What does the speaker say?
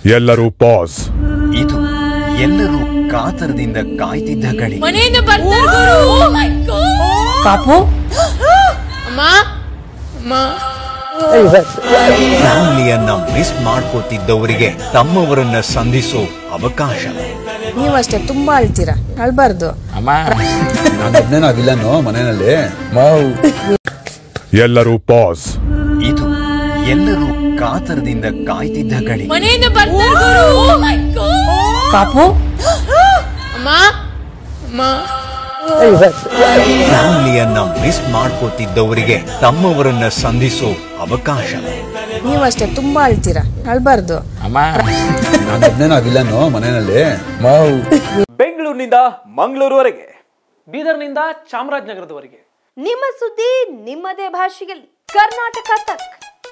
ಎಲ್ಲರೂ ಪಾಸ್. ಇದು ಎಲ್ಲರೂ ಕಾತರದಿಂದ ಕಾಯ್ತಿದ್ದ ಘಳಿ. ಮನೆಯಿಂದ ಬರ್ತಾರೆ ಪಾಪು. ಅಮ್ಮ ಅಮ್ಮ. ಫ್ಯಾಮಿಲಿಯನ್ನ ಮಿಸ್ ಮಾಡ್ಕೋತಿದ್ದವರಿಗೆ ತಮ್ಮವರನ್ನ ಸಂಧಿಸೋ ಅವಕಾಶ. ನೀವಷ್ಟೇ ತುಂಬಾ ಅಳ್ತೀರಾ, ಅಳ್ಬಾರ್ದು. ಅಮ್ಮ ನಾವಿಲ್ಲನೋ ಮನೆಯಲ್ಲಿ. ಎಲ್ಲರೂ ಪಾಸ್. ಇದು ಎಲ್ಲರೂ ಕಾತರದಿಂದ ಕಾಯ್ತಿದ್ದ ಘಳಿ. ಮನೆಯಿಂದ ಬರ್ತಾರೆ ಪಾಪು. ಅಮ್ಮ ಅಮ್ಮ. ಫ್ಯಾಮಿಲಿಯನ್ನ ಮಿಸ್ ಮಾಡ್ಕೋತಿದ್ದವರಿಗೆ ತಮ್ಮವರನ್ನ ಸಂಧಿಸೋ ಅವಕಾಶ. ನೀವಷ್ಟೇ ತುಂಬಾ ಅಳ್ತೀರಾ, ಅಳ್ಬಾರ್ದು. ಅಮ್ಮ ನಾವಿಲ್ಲನೋ ಮನೆಯಲ್ಲಿ. ಬೆಂಗಳೂರಿನಿಂದ ಮಂಗಳೂರುವರೆಗೆ, ಬೀದರ್ನಿಂದ ಚಾಮರಾಜನಗರದವರೆಗೆ ನಿಮ್ಮ ಸುದ್ದಿ ನಿಮ್ಮದೇ ಭಾಷೆಯಲ್ಲಿ. ಕರ್ನಾಟಕ ತಕ್.